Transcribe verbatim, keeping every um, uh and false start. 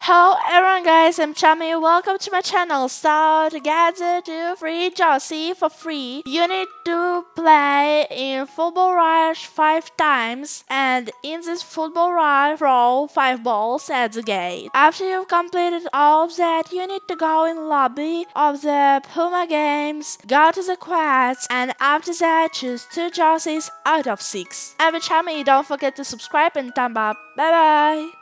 Hello everyone guys, I'm Charmy. Welcome to my channel. So to get the free jersey for free, you need to play in Football Rush five times, and in this Football Rush throw five balls at the gate. After you've completed all of that, you need to go in lobby of the Puma games, go to the quests, and after that choose two jerseys out of six. I'm Charmy. Don't forget to subscribe and thumb up. Bye bye.